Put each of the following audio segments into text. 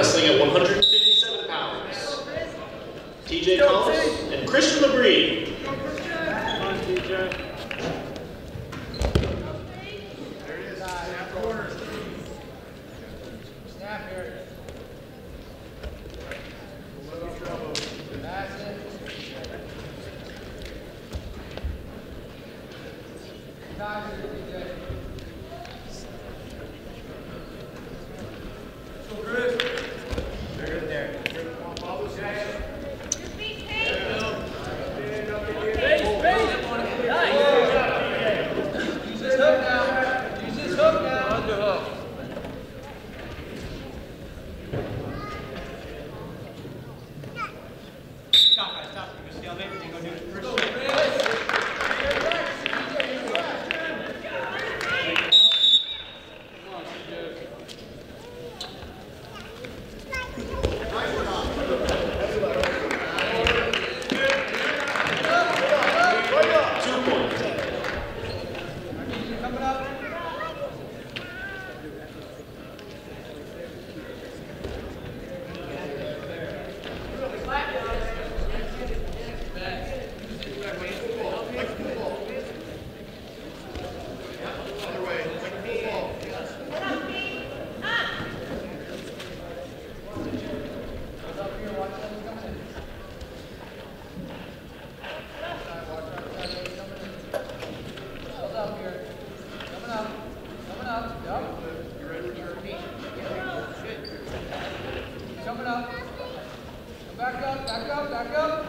wrestling at 157 pounds. TJ Calas and Christian LaBrie. Come on, TJ. There it is. Snap corner. Snap here. That's it. Time here, TJ. So Chris. They're good there. Follow Jack. Use his hook now. Use his hook now. Underhook. Stop, guys, stop. You're gonna stay on it. You're gonna do it first. Coming up. Back up, back up, back up.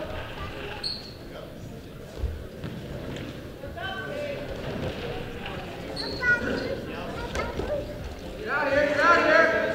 Get out of here, get out of here.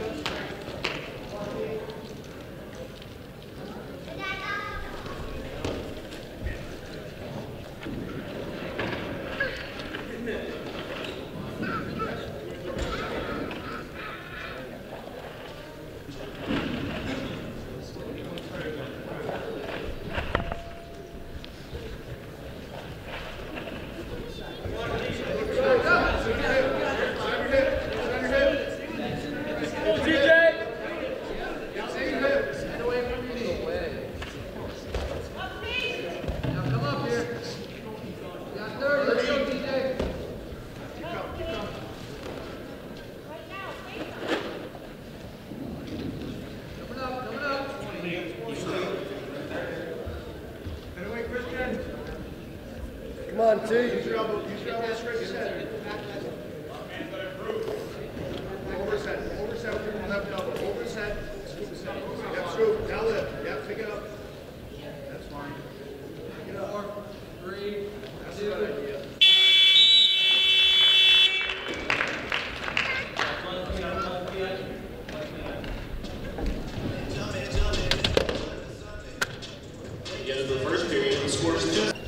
Come on, T. Use your elbow straight set. Overset. Overset with your left elbow. Overset. Yep, scoop. Now lift. Yep, pick it up. That's fine. Pick it up. 4, 3, That's 2. a good idea. At the end of the first period, the score is 2.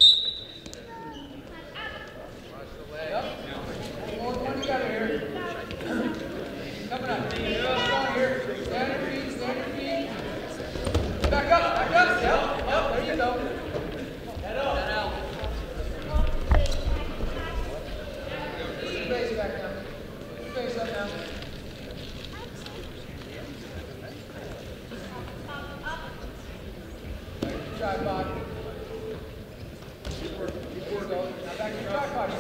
Back up, yep, there you go. Head out. Put your base back down. Put your base up now. Tripod. Keep working. Now back to your tripod.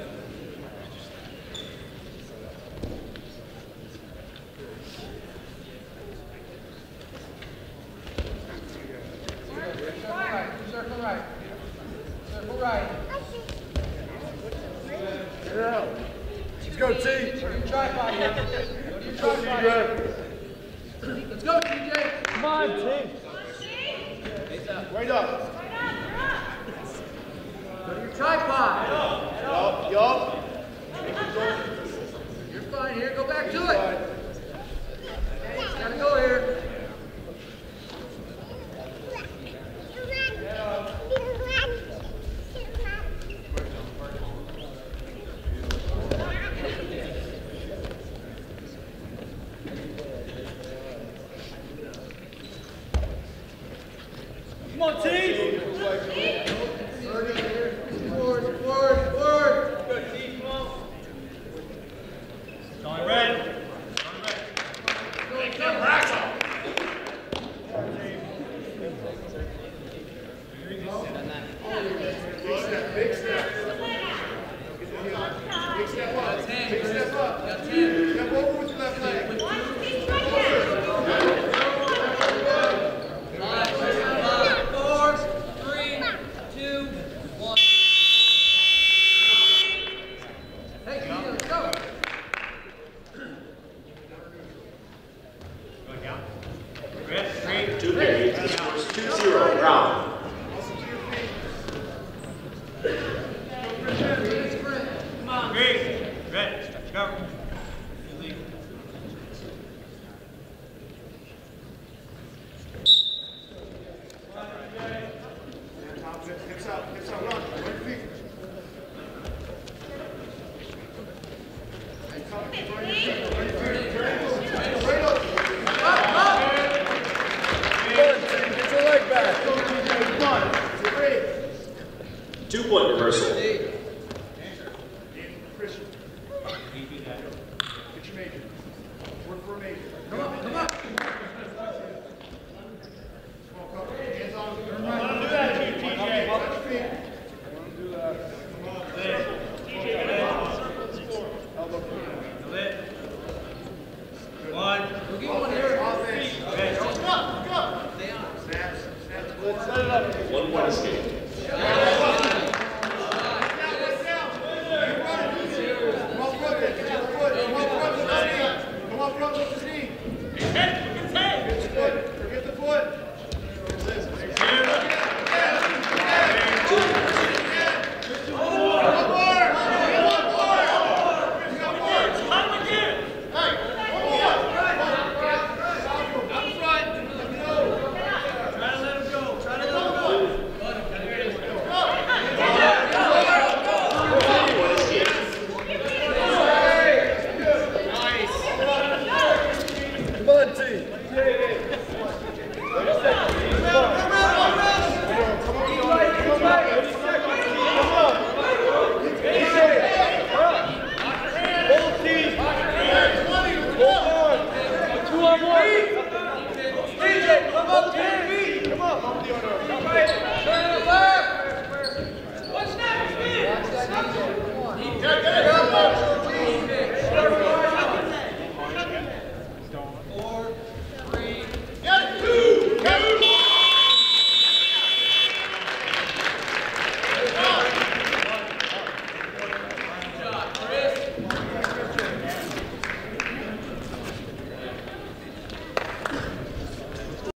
Circle right. Circle right. Get it out. Let's go, T. Go to your tripod here. Go to your tripod here. Let's go, TJ. Come on, T. Right up. Go to your tripod. Yup. You're fine here. Go back to it. Gotta go here. Come on, T. Forward. Good, T. Come on. Going red. Go. Ready. Go. Hips out, run. Run your feet. Run your feet. Right up. Get your leg back. 2-point reversal.